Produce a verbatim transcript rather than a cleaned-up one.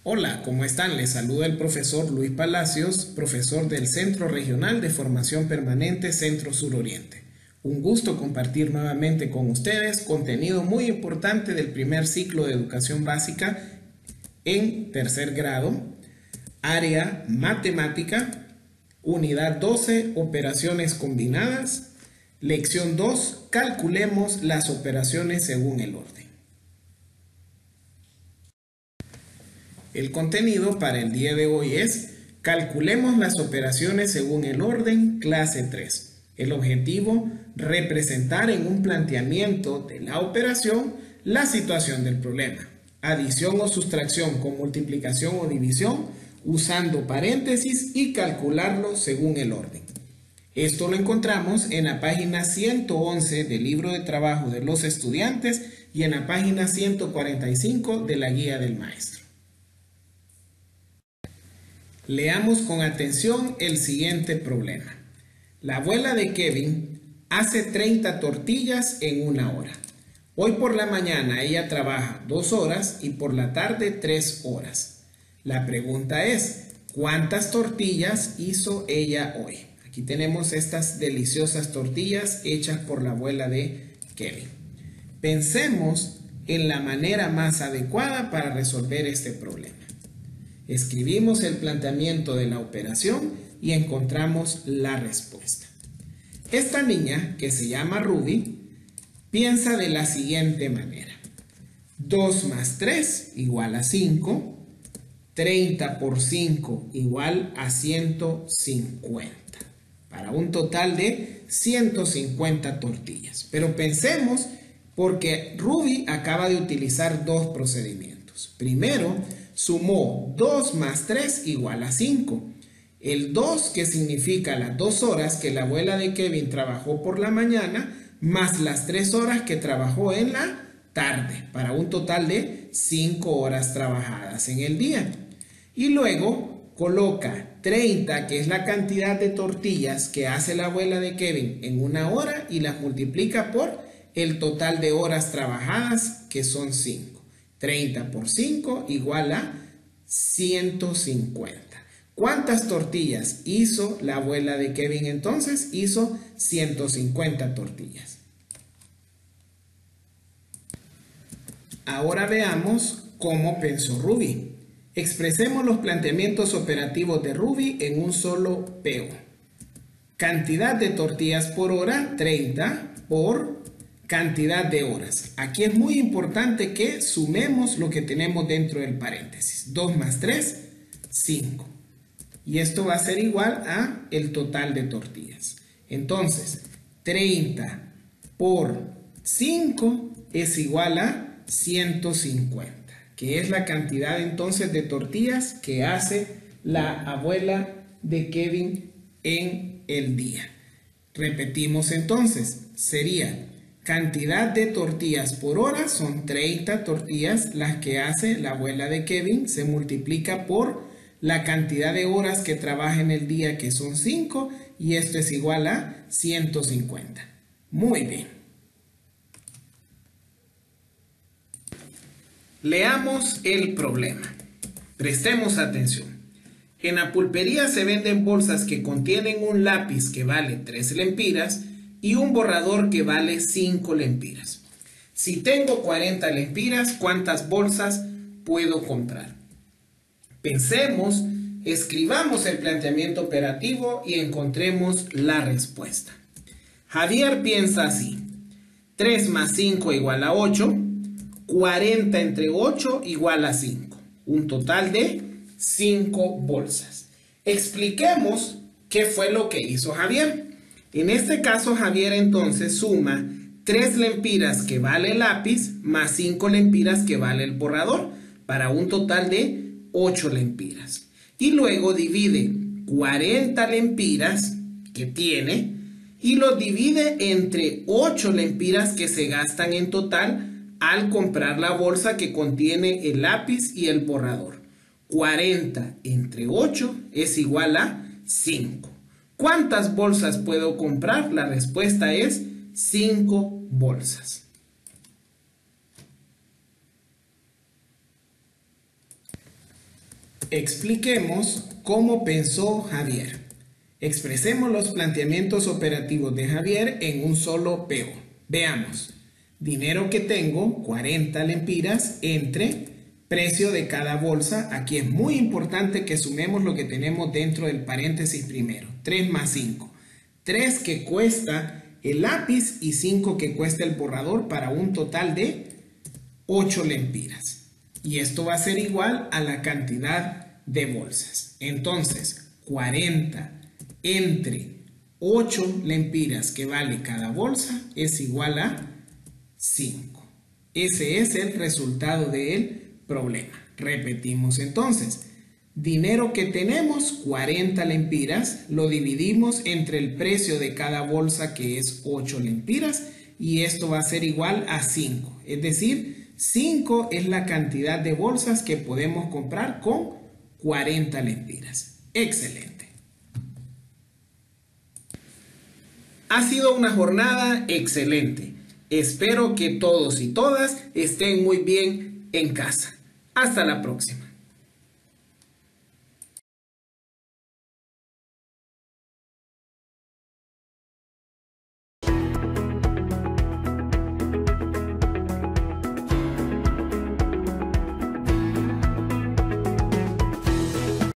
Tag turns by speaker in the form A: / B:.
A: Hola, ¿cómo están? Les saluda el profesor Luis Palacios, profesor del Centro Regional de Formación Permanente Centro Suroriente. Un gusto compartir nuevamente con ustedes contenido muy importante del primer ciclo de educación básica en tercer grado, área matemática, unidad doce, operaciones combinadas, lección dos, calculemos las operaciones según el orden. El contenido para el día de hoy es calculemos las operaciones según el orden, clase tres. El objetivo, representar en un planteamiento de la operación la situación del problema. Adición o sustracción con multiplicación o división usando paréntesis y calcularlo según el orden. Esto lo encontramos en la página ciento once del libro de trabajo de los estudiantes y en la página ciento cuarenta y cinco de la guía del maestro. Leamos con atención el siguiente problema. La abuela de Kevin hace treinta tortillas en una hora. Hoy por la mañana ella trabaja dos horas y por la tarde tres horas. La pregunta es, ¿cuántas tortillas hizo ella hoy? Aquí tenemos estas deliciosas tortillas hechas por la abuela de Kevin. Pensemos en la manera más adecuada para resolver este problema. Escribimos el planteamiento de la operación y encontramos la respuesta. Esta niña, que se llama Ruby, piensa de la siguiente manera. dos más tres igual a cinco. treinta por cinco igual a ciento cincuenta. Para un total de ciento cincuenta tortillas. Pero pensemos porque Ruby acaba de utilizar dos procedimientos. Primero, sumó dos más tres igual a cinco. El dos, que significa las dos horas que la abuela de Kevin trabajó por la mañana, más las tres horas que trabajó en la tarde, para un total de cinco horas trabajadas en el día. Y luego coloca treinta, que es la cantidad de tortillas que hace la abuela de Kevin en una hora, y las multiplica por el total de horas trabajadas, que son cinco. treinta por cinco igual a ciento cincuenta. ¿Cuántas tortillas hizo la abuela de Kevin entonces? Hizo ciento cincuenta tortillas. Ahora veamos cómo pensó Ruby. Expresemos los planteamientos operativos de Ruby en un solo P O. Cantidad de tortillas por hora, treinta por cantidad de horas. Aquí es muy importante que sumemos lo que tenemos dentro del paréntesis. dos más tres, cinco. Y esto va a ser igual a el total de tortillas. Entonces, treinta por cinco es igual a ciento cincuenta, que es la cantidad entonces de tortillas que hace la abuela de Kevin en el día. Repetimos entonces, sería cantidad de tortillas por hora, son treinta tortillas las que hace la abuela de Kevin, se multiplica por la cantidad de horas que trabaja en el día, que son cinco, y esto es igual a ciento cincuenta. Muy bien. Leamos el problema. Prestemos atención. En la pulpería se venden bolsas que contienen un lápiz que vale tres lempiras y un borrador que vale cinco lempiras. Si tengo cuarenta lempiras, ¿cuántas bolsas puedo comprar? Pensemos, escribamos el planteamiento operativo y encontremos la respuesta. Javier piensa así. tres más cinco igual a ocho. cuarenta entre ocho igual a cinco. Un total de cinco bolsas. Expliquemos qué fue lo que hizo Javier. En este caso, Javier entonces suma tres lempiras que vale el lápiz más cinco lempiras que vale el borrador, para un total de ocho lempiras. Y luego divide cuarenta lempiras que tiene y lo divide entre ocho lempiras que se gastan en total al comprar la bolsa que contiene el lápiz y el borrador. cuarenta entre ocho es igual a cinco. ¿Cuántas bolsas puedo comprar? La respuesta es cinco bolsas. Expliquemos cómo pensó Javier. Expresemos los planteamientos operativos de Javier en un solo P O. Veamos. Dinero que tengo, cuarenta lempiras, entre precio de cada bolsa. Aquí es muy importante que sumemos lo que tenemos dentro del paréntesis primero. tres más cinco. tres que cuesta el lápiz y cinco que cuesta el borrador para un total de ocho lempiras. Y esto va a ser igual a la cantidad de bolsas. Entonces, cuarenta entre ocho lempiras que vale cada bolsa es igual a cinco. Ese es el resultado del problema. Repetimos entonces. Dinero que tenemos, cuarenta lempiras, lo dividimos entre el precio de cada bolsa que es ocho lempiras y esto va a ser igual a cinco. Es decir, cinco es la cantidad de bolsas que podemos comprar con cuarenta lempiras. Excelente. Ha sido una jornada excelente. Espero que todos y todas estén muy bien en casa. Hasta la próxima.